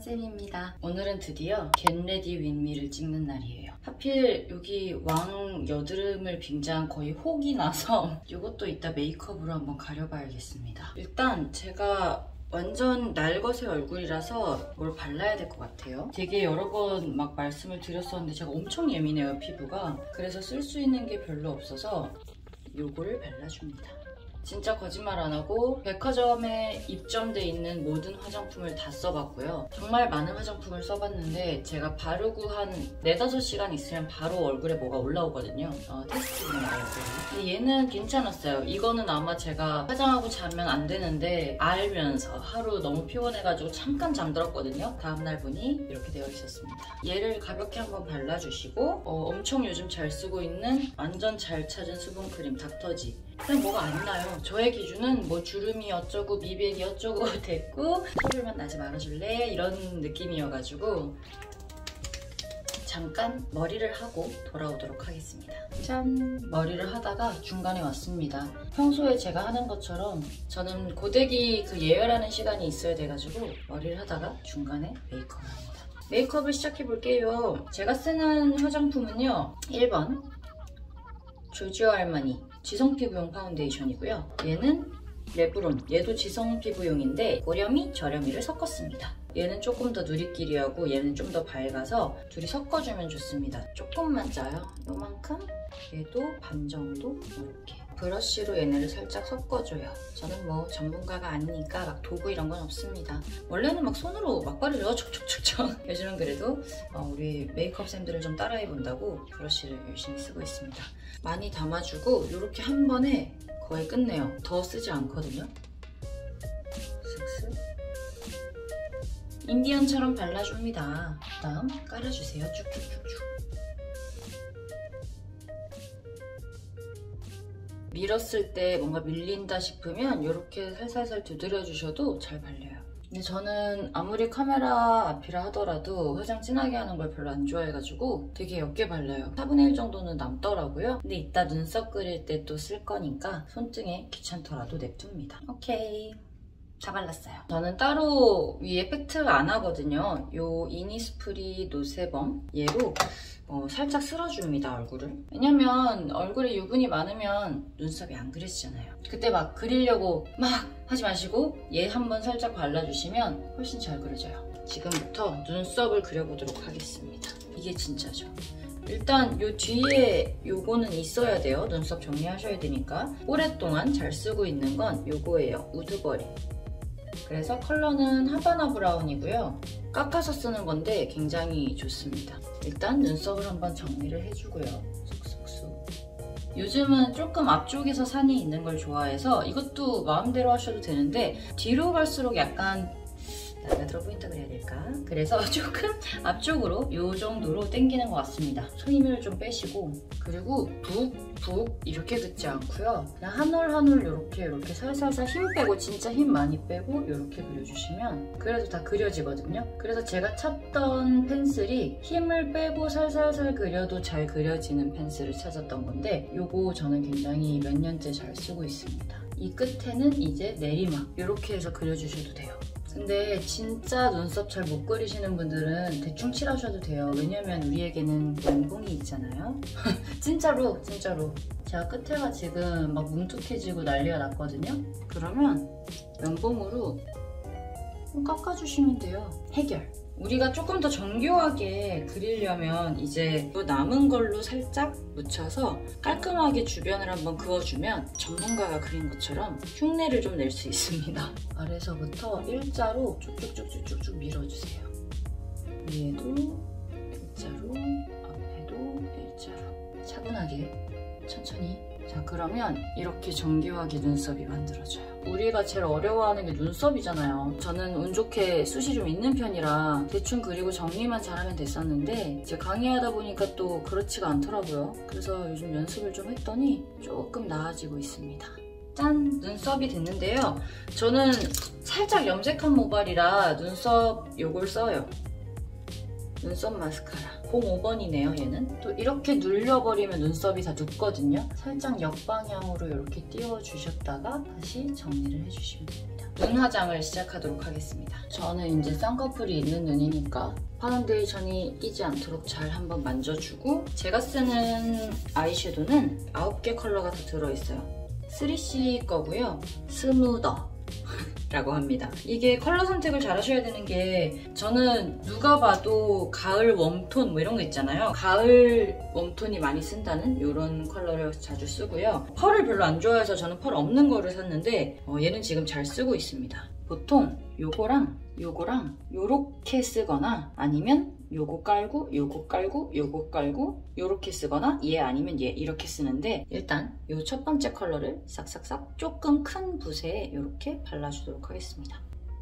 쌤입니다. 오늘은 드디어 겟레디 윈미를 찍는 날이에요. 하필 여기 왕 여드름을 빙자한 거의 혹이 나서 이것도 이따 메이크업으로 한번 가려봐야겠습니다. 일단 제가 완전 날것의 얼굴이라서 뭘 발라야 될 것 같아요. 되게 여러 번 막 말씀을 드렸었는데 제가 엄청 예민해요, 피부가. 그래서 쓸 수 있는 게 별로 없어서 요거를 발라줍니다. 진짜 거짓말 안 하고 백화점에 입점돼 있는 모든 화장품을 다 써봤고요. 정말 많은 화장품을 써봤는데 제가 바르고 한 4-5시간 있으면 바로 얼굴에 뭐가 올라오거든요. 테스트 중인 얼굴이. 근데 얘는 괜찮았어요. 이거는 아마 제가 화장하고 자면 안 되는데 알면서 하루 너무 피곤해가지고 잠깐 잠들었거든요. 다음날 보니 이렇게 되어 있었습니다. 얘를 가볍게 한번 발라주시고 엄청 요즘 잘 쓰고 있는 완전 잘 찾은 수분크림 닥터지. 그냥 뭐가 안 나요. 저의 기준은 뭐 주름이 어쩌고 미백이 어쩌고 됐고 소리만 나지 말아줄래? 이런 느낌이어가지고 잠깐 머리를 하고 돌아오도록 하겠습니다. 짠! 머리를 하다가 중간에 왔습니다. 평소에 제가 하는 것처럼 저는 고데기 예열하는 시간이 있어야 돼가지고 머리를 하다가 중간에 메이크업을 합니다. 메이크업을 시작해볼게요. 제가 쓰는 화장품은요. 1번 조지오 아르마니 지성 피부용 파운데이션이고요. 얘는 레브론, 얘도 지성 피부용인데 고렴이, 저렴이를 섞었습니다. 얘는 조금 더 누리끼리하고 얘는 좀 더 밝아서 둘이 섞어주면 좋습니다. 조금만 짜요. 요만큼, 얘도 반 정도 이렇게. 브러쉬로 얘네를 살짝 섞어줘요. 저는 뭐 전문가가 아니니까 막 도구 이런 건 없습니다. 원래는 막 손으로 막 바르죠. 촉촉촉촉. 요즘은 그래도 우리 메이크업 쌤들을 좀 따라해본다고 브러쉬를 열심히 쓰고 있습니다. 많이 담아주고 이렇게 한 번에 거의 끝내요. 더 쓰지 않거든요. 슥슥. 인디언처럼 발라줍니다. 다음 깔아주세요. 쭉쭉쭉쭉. 밀었을 때 뭔가 밀린다 싶으면 이렇게 살살살 두드려주셔도 잘 발려요. 근데 저는 아무리 카메라 앞이라 하더라도 화장 진하게 하는 걸 별로 안 좋아해가지고 되게 옅게 발라요. 4분의 1 정도는 남더라고요. 근데 이따 눈썹 그릴 때 또 쓸 거니까 손등에 귀찮더라도 냅둡니다. 오케이. 다 발랐어요. 저는 따로 위에 팩트 안 하거든요. 요 이니스프리 노세범 얘로 살짝 쓸어줍니다, 얼굴을. 왜냐면 얼굴에 유분이 많으면 눈썹이 안 그려지잖아요. 그때 막 그리려고 막 하지 마시고 얘 한번 살짝 발라주시면 훨씬 잘 그려져요. 지금부터 눈썹을 그려보도록 하겠습니다. 이게 진짜죠. 일단 요 뒤에 요거는 있어야 돼요. 눈썹 정리하셔야 되니까. 오랫동안 잘 쓰고 있는 건 요거예요. 우드버리. 그래서 컬러는 하바나 브라운이고요. 깎아서 쓰는 건데 굉장히 좋습니다. 일단 눈썹을 한번 정리를 해주고요. 쑥쑥쑥. 요즘은 조금 앞쪽에서 산이 있는 걸 좋아해서 이것도 마음대로 하셔도 되는데 뒤로 갈수록 약간 나가들어 보인다 그래야 될까? 그래서 조금 앞쪽으로 이 정도로 당기는 것 같습니다. 힘을 좀 빼시고 그리고 북 이렇게 긋지 않고요. 그냥 한 올 한 올 이렇게 살살살 힘 빼고 진짜 힘 많이 빼고 이렇게 그려주시면 그래도 다 그려지거든요. 그래서 제가 찾던 펜슬이 힘을 빼고 살살살 그려도 잘 그려지는 펜슬을 찾았던 건데 요거 저는 굉장히 몇 년째 잘 쓰고 있습니다. 이 끝에는 이제 내리막 이렇게 해서 그려주셔도 돼요. 근데 진짜 눈썹 잘 못 그리시는 분들은 대충 칠하셔도 돼요. 왜냐면 우리에게는 면봉이 있잖아요. 진짜로 제가 끝에가 지금 막 뭉툭해지고 난리가 났거든요. 그러면 면봉으로 좀 깎아주시면 돼요. 해결. 우리가 조금 더 정교하게 그리려면 이제 남은 걸로 살짝 묻혀서 깔끔하게 주변을 한번 그어주면 전문가가 그린 것처럼 흉내를 좀 낼 수 있습니다. 아래서부터 일자로 쭉쭉쭉쭉쭉 밀어주세요. 위에도 일자로, 앞에도 일자로. 차분하게, 천천히. 자, 그러면 이렇게 정교하게 눈썹이 만들어져요. 우리가 제일 어려워하는 게 눈썹이잖아요. 저는 운 좋게 숱이 좀 있는 편이라 대충 그리고 정리만 잘하면 됐었는데 이제 강의하다 보니까 또 그렇지가 않더라고요. 그래서 요즘 연습을 좀 했더니 조금 나아지고 있습니다. 짠! 눈썹이 됐는데요. 저는 살짝 염색한 모발이라 눈썹 요걸 써요. 눈썹 마스카라. 05번이네요, 얘는. 또 이렇게 눌려버리면 눈썹이 다 눕거든요. 살짝 역방향으로 이렇게 띄워주셨다가 다시 정리를 해주시면 됩니다. 눈 화장을 시작하도록 하겠습니다. 저는 이제 쌍꺼풀이 있는 눈이니까 파운데이션이 끼지 않도록 잘 한번 만져주고, 제가 쓰는 아이섀도는 9개 컬러가 다 들어있어요. 3C 거고요. 스무더 라고 합니다. 이게 컬러 선택을 잘 하셔야 되는 게, 저는 누가 봐도 가을 웜톤 뭐 이런 거 있잖아요. 가을 웜톤이 많이 쓴다는 이런 컬러를 자주 쓰고요. 펄을 별로 안 좋아해서 저는 펄 없는 거를 샀는데 얘는 지금 잘 쓰고 있습니다. 보통 요거랑 요거랑 요렇게 쓰거나, 아니면 요거 깔고 요거 깔고 요거 깔고 요렇게 쓰거나, 얘 아니면 얘 이렇게 쓰는데, 일단 요 첫 번째 컬러를 싹싹싹 조금 큰 붓에 이렇게 발라주도록 하겠습니다.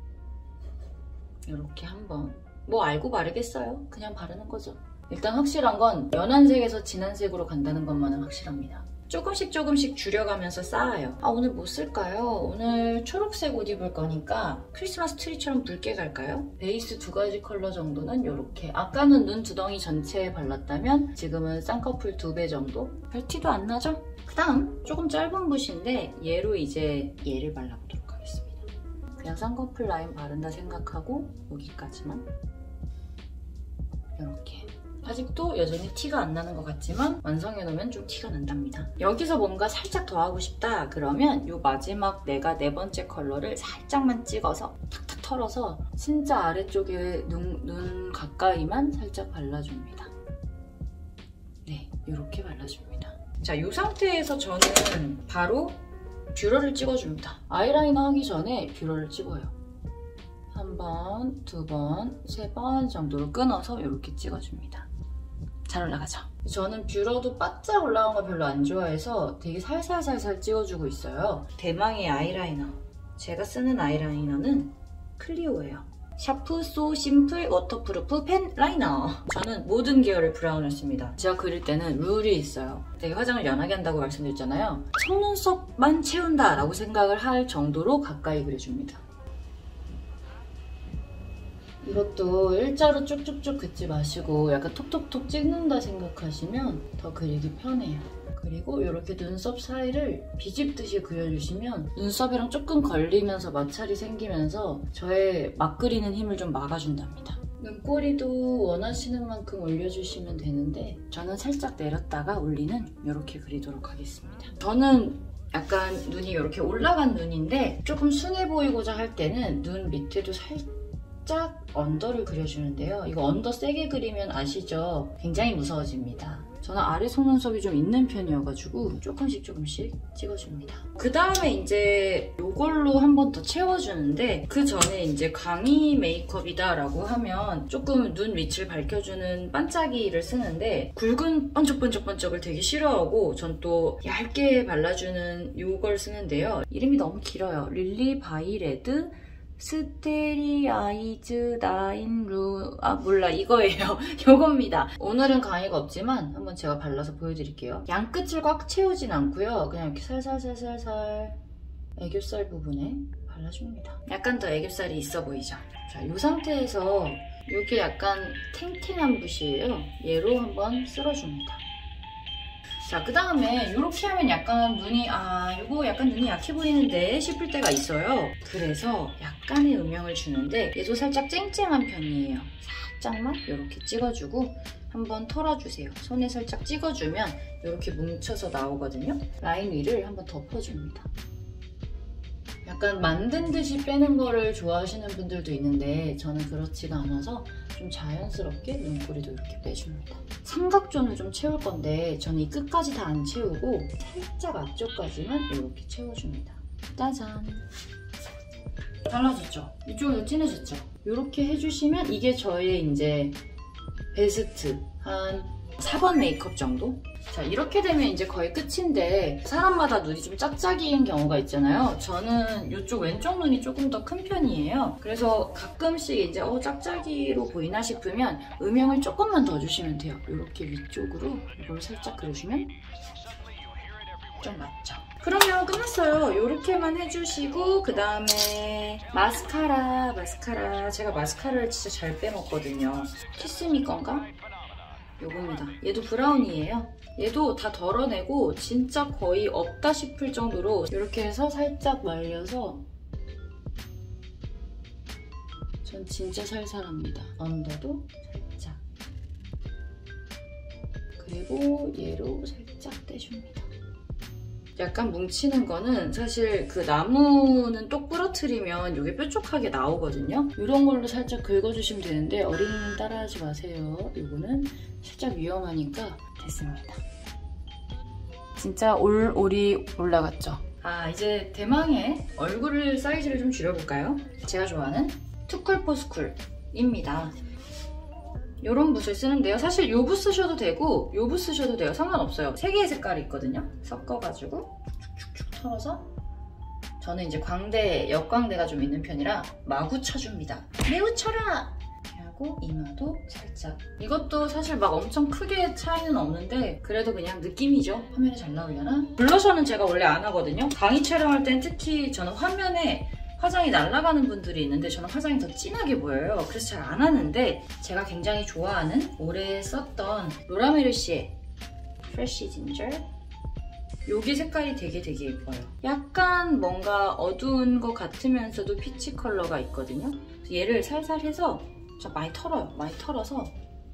이렇게 한번, 뭐 알고 바르겠어요? 그냥 바르는 거죠. 일단 확실한 건 연한 색에서 진한 색으로 간다는 것만은 확실합니다. 조금씩 조금씩 줄여가면서 쌓아요. 오늘 뭐 쓸까요? 오늘 초록색 옷 입을 거니까 크리스마스 트리처럼 붉게 갈까요? 베이스 2가지 컬러 정도는 이렇게, 아까는 눈 두덩이 전체에 발랐다면 지금은 쌍꺼풀 2배 정도? 별 티도 안 나죠? 그 다음 조금 짧은 붓인데 얘로 이제 얘를 발라보도록 하겠습니다. 그냥 쌍꺼풀 라인 바른다 생각하고 여기까지만 이렇게. 아직도 여전히 티가 안 나는 것 같지만 완성해놓으면 좀 티가 난답니다. 여기서 뭔가 살짝 더 하고 싶다 그러면 이 마지막 내가 4번째 컬러를 살짝만 찍어서 탁탁 털어서 진짜 아래쪽에 눈 가까이만 살짝 발라줍니다. 네, 이렇게 발라줍니다. 자, 이 상태에서 저는 바로 뷰러를 찍어줍니다. 아이라이너 하기 전에 뷰러를 찍어요. 1번, 2번, 3번 정도로 끊어서 이렇게 찍어줍니다. 잘 올라가죠? 저는 뷰러도 바짝 올라온 거 별로 안 좋아해서 되게 살살살살 찍어주고 있어요. 대망의 아이라이너. 제가 쓰는 아이라이너는 클리오예요. 샤프 소 심플 워터프루프 펜 라이너. 저는 모든 계열의 브라운을 씁니다. 제가 그릴 때는 룰이 있어요. 되게 화장을 연하게 한다고 말씀드렸잖아요. 속눈썹만 채운다 라고 생각을 할 정도로 가까이 그려줍니다. 이것도 일자로 쭉쭉쭉 긋지 마시고 약간 톡톡톡 찍는다 생각하시면 더 그리기 편해요. 그리고 이렇게 눈썹 사이를 비집듯이 그려주시면 눈썹이랑 조금 걸리면서 마찰이 생기면서 저의 막 그리는 힘을 좀 막아준답니다. 눈꼬리도 원하시는 만큼 올려주시면 되는데 저는 살짝 내렸다가 올리는 이렇게 그리도록 하겠습니다. 저는 약간 눈이 이렇게 올라간 눈인데 조금 순해 보이고자 할 때는 눈 밑에도 살짝 언더를 그려주는데요. 이거 언더 세게 그리면 아시죠? 굉장히 무서워집니다. 저는 아래 속눈썹이 좀 있는 편이어가지고 조금씩 찍어줍니다. 그 다음에 이제 이걸로 한 번 더 채워주는데, 그 전에 이제 광이 메이크업이다 라고 하면 조금 눈 밑을 밝혀주는 반짝이를 쓰는데, 굵은 번쩍번쩍번쩍을 되게 싫어하고 전 또 얇게 발라주는 이걸 쓰는데요. 이름이 너무 길어요. 릴리 바이레드 스테리아이즈 나인 루... 몰라, 이거예요. 요겁니다. 오늘은 강의가 없지만 한번 제가 발라서 보여드릴게요. 양끝을 꽉 채우진 않고요. 그냥 이렇게 살살살살살 애교살 부분에 발라줍니다. 약간 더 애교살이 있어 보이죠? 자, 이 상태에서 이게 약간 탱탱한 붓이에요. 얘로 한번 쓸어줍니다. 자, 그 다음에 이렇게 하면 약간 눈이 이거 약간 눈이 약해 보이는데 싶을 때가 있어요. 그래서 약간의 음영을 주는데 얘도 살짝 쨍쨍한 편이에요. 살짝만 이렇게 찍어주고 한번 털어주세요. 손에 살짝 찍어주면 이렇게 뭉쳐서 나오거든요. 라인 위를 한번 덮어줍니다. 약간 만든 듯이 빼는 거를 좋아하시는 분들도 있는데 저는 그렇지가 않아서 좀 자연스럽게 눈꼬리도 이렇게 빼줍니다. 삼각존을 좀 채울 건데 저는 이 끝까지 다 안 채우고 살짝 앞쪽까지만 이렇게 채워줍니다. 짜잔! 달라졌죠? 이쪽은 진해졌죠? 이렇게 해주시면 이게 저의 이제 베스트 한 4번 메이크업 정도? 자, 이렇게 되면 이제 거의 끝인데 사람마다 눈이 좀 짝짝이인 경우가 있잖아요. 저는 이쪽 왼쪽 눈이 조금 더 큰 편이에요. 그래서 가끔씩 이제 짝짝이로 보이나 싶으면 음영을 조금만 더 주시면 돼요. 이렇게 위쪽으로 이걸 살짝 그려주면 좀 맞죠? 그러면 끝났어요. 이렇게만 해주시고 그 다음에 마스카라. 제가 마스카라를 진짜 잘 빼먹거든요. 키스미 건가? 요겁니다. 얘도 브라운이에요. 얘도 다 덜어내고 진짜 거의 없다 싶을 정도로 이렇게 해서 살짝 말려서 전 진짜 살살합니다. 언더도 살짝. 그리고 얘로 살짝 떼줍니다. 약간 뭉치는 거는 사실 그 나무는 똑 부러뜨리면 이게 뾰족하게 나오거든요. 이런 걸로 살짝 긁어주시면 되는데 어린이는 따라하지 마세요. 이거는 살짝 위험하니까 됐습니다. 진짜 올이 올라갔죠? 아, 이제 대망의 얼굴 사이즈를 좀 줄여볼까요? 제가 좋아하는 투쿨포스쿨입니다. 이런 붓을 쓰는데요. 사실 요 붓 쓰셔도 되고 요 붓 쓰셔도 돼요. 상관없어요. 3개의 색깔이 있거든요. 섞어가지고 축축축 털어서 저는 이제 역광대가 좀 있는 편이라 마구 쳐줍니다. 매우 쳐라! 이렇게 하고 이마도 살짝. 이것도 사실 막 엄청 크게 차이는 없는데 그래도 그냥 느낌이죠. 화면에 잘 나오려나? 블러셔는 제가 원래 안 하거든요. 강의 촬영할 땐 특히 저는 화면에 화장이 날아가는 분들이 있는데 저는 화장이 더 진하게 보여요. 그래서 잘 안 하는데 제가 굉장히 좋아하는 올해 썼던 로라메르시의 프레쉬 진저 여기 색깔이 되게 예뻐요. 약간 뭔가 어두운 것 같으면서도 피치 컬러가 있거든요. 얘를 살살 해서 많이 털어요. 많이 털어서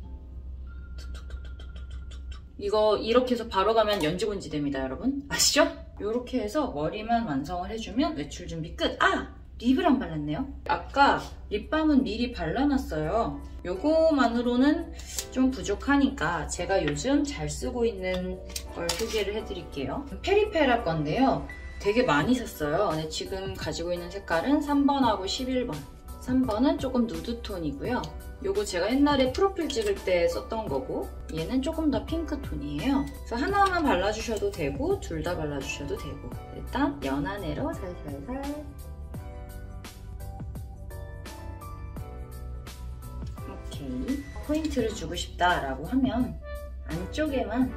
이거 이렇게 해서 바로 가면 연지곤지 됩니다, 여러분. 아시죠? 이렇게 해서 머리만 완성을 해주면 외출 준비 끝! 아! 립을 안 발랐네요. 아까 립밤은 미리 발라놨어요. 요거만으로는 좀 부족하니까 제가 요즘 잘 쓰고 있는 걸 소개를 해드릴게요. 페리페라 건데요. 되게 많이 샀어요. 근데 지금 가지고 있는 색깔은 3번하고 11번. 3번은 조금 누드톤이고요. 요거 제가 옛날에 프로필 찍을 때 썼던 거고 얘는 조금 더 핑크톤이에요. 그래서 하나만 발라주셔도 되고 둘 다 발라주셔도 되고 일단 연한 애로 살살살 오케이. 포인트를 주고 싶다라고 하면 안쪽에만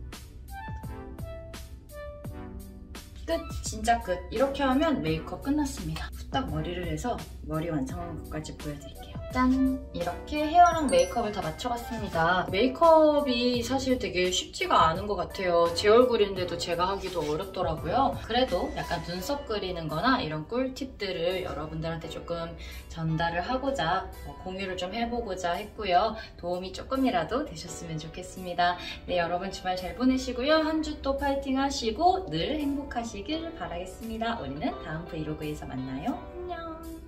끝! 진짜 끝! 이렇게 하면 메이크업 끝났습니다. 후딱 머리를 해서 머리 완성한 것까지 보여드릴게요. 짠! 이렇게 헤어랑 메이크업을 다 맞춰봤습니다. 메이크업이 사실 되게 쉽지가 않은 것 같아요. 제 얼굴인데도 제가 하기도 어렵더라고요. 그래도 약간 눈썹 그리는 거나 이런 꿀팁들을 여러분들한테 조금 전달을 하고자 공유를 좀 해보고자 했고요. 도움이 조금이라도 되셨으면 좋겠습니다. 네, 여러분 주말 잘 보내시고요. 한 주 또 파이팅 하시고 늘 행복하시길 바라겠습니다. 우리는 다음 브이로그에서 만나요. 안녕!